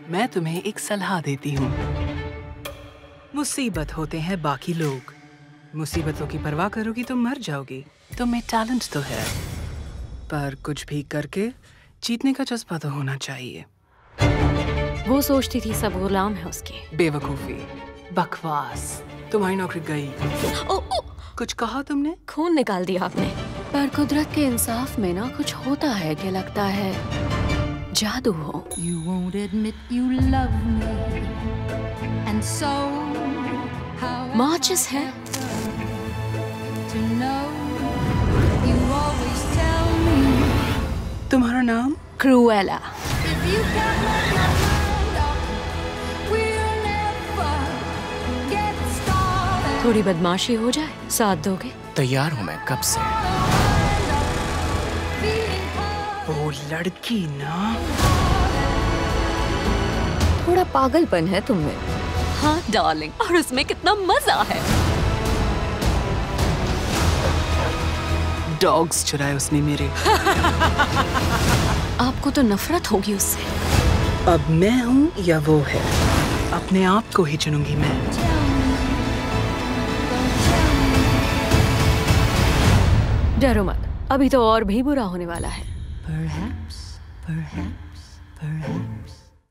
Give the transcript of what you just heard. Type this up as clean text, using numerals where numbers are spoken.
मैं तुम्हें एक सलाह देती हूँ। मुसीबत होते हैं बाकी लोग, मुसीबतों की परवाह करोगी तो मर जाओगी। तुम्हें टैलेंट तो है, पर कुछ भी करके जीतने का जज्बा तो होना चाहिए। वो सोचती थी सब गुलाम है उसके। बेवकूफी, बकवास, तुम्हारी नौकरी गई। कुछ कहा तुमने? खून निकाल दिया आपने। पर कुदरत के इंसाफ में ना कुछ होता है कि लगता है जादू हो। You won't admit you love me, and so how माचिस है। to know you always tell me तुम्हारा नाम? क्रूएला। if you can't make your mind up, we'll never get started. थोड़ी बदमाशी हो जाए, साथ दोगे? तैयार हूँ मैं कब से। वो लड़की ना, थोड़ा पागलपन है तुम में। हाँ डार्लिंग, और उसमें कितना मजा है। डॉग्स चुराए उसने मेरे। आपको तो नफरत होगी उससे। अब मैं हूँ या वो है, अपने आप को ही चुनूंगी मैं। डरो मत, अभी तो और भी बुरा होने वाला है। Perhaps, perhaps, perhaps.